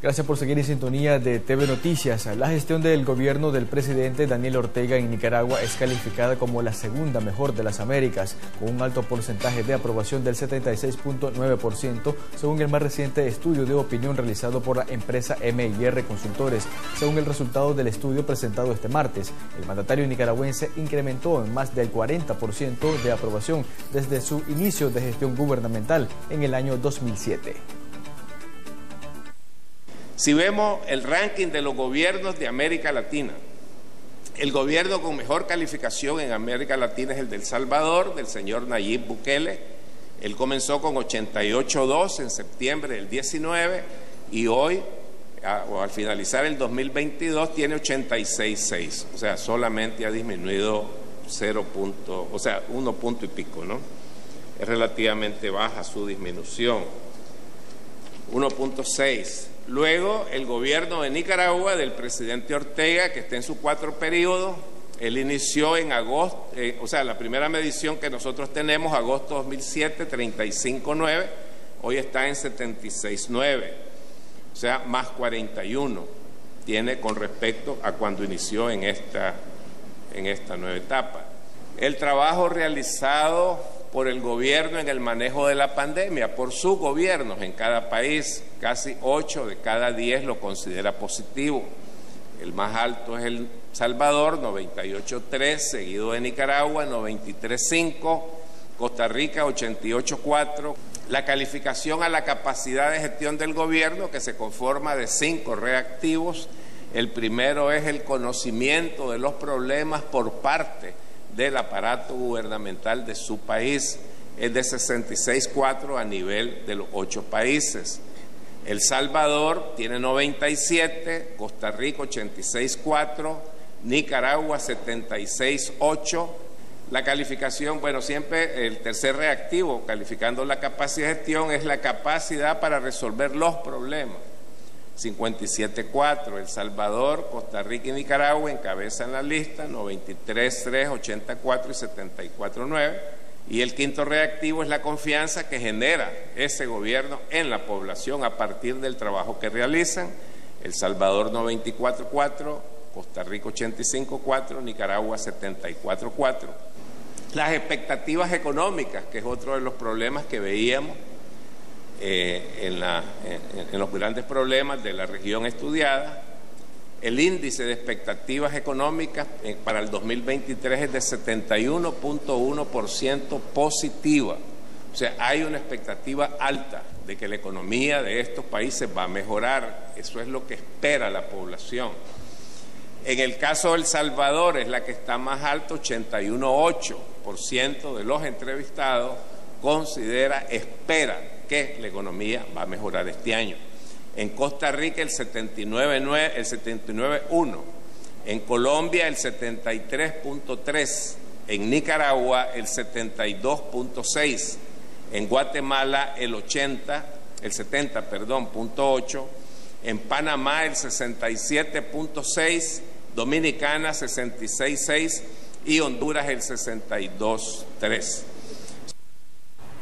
Gracias por seguir en sintonía de TV Noticias. La gestión del gobierno del presidente Daniel Ortega en Nicaragua es calificada como la segunda mejor de las Américas, con un alto porcentaje de aprobación del 76.9%, según el más reciente estudio de opinión realizado por la empresa M&R Consultores. Según el resultado del estudio presentado este martes, el mandatario nicaragüense incrementó en más del 40% de aprobación desde su inicio de gestión gubernamental en el año 2007. Si vemos el ranking de los gobiernos de América Latina, el gobierno con mejor calificación en América Latina es el de El Salvador, del señor Nayib Bukele. Él comenzó con 88.2 en septiembre del 19 y hoy, al finalizar el 2022, tiene 86.6. O sea, solamente ha disminuido 1 punto y pico, ¿no? Es relativamente baja su disminución, 1.6. Luego, el gobierno de Nicaragua, del presidente Ortega, que está en su 4 periodos, él inició en agosto, la primera medición que nosotros tenemos, agosto 2007, 35.9, hoy está en 76.9, o sea, más 41 tiene con respecto a cuando inició en esta nueva etapa. El trabajo realizado por el gobierno en el manejo de la pandemia, por sus gobiernos en cada país, casi 8 de cada 10 lo considera positivo. El más alto es El Salvador, 98.3, seguido de Nicaragua, 93.5, Costa Rica, 88.4. La calificación a la capacidad de gestión del gobierno, que se conforma de 5 reactivos. El primero es el conocimiento de los problemas por parte del aparato gubernamental de su país, es de 66.4 a nivel de los 8 países. El Salvador tiene 97, Costa Rica 86.4, Nicaragua 76.8. La calificación, bueno, siempre el tercer reactivo, calificando la capacidad de gestión, es la capacidad para resolver los problemas. 57.4, El Salvador, Costa Rica y Nicaragua encabezan la lista, 93.3, 84 y 74.9. Y el quinto reactivo es la confianza que genera ese gobierno en la población a partir del trabajo que realizan. El Salvador 94.4, Costa Rica 85.4, Nicaragua 74.4. Las expectativas económicas, que es otro de los problemas que veíamos en los grandes problemas de la región estudiada. El índice de expectativas económicas para el 2023 es de 71.1% positiva. O sea, hay una expectativa alta de que la economía de estos países va a mejorar. Eso es lo que espera la población. En el caso de El Salvador es la que está más alto, 81.8% de los entrevistados espera que la economía va a mejorar este año. En Costa Rica el 79.1, en Colombia el 73.3, en Nicaragua el 72.6, en Guatemala el 70.8, en Panamá el 67.6, Dominicana 66.6 y Honduras el 62.3.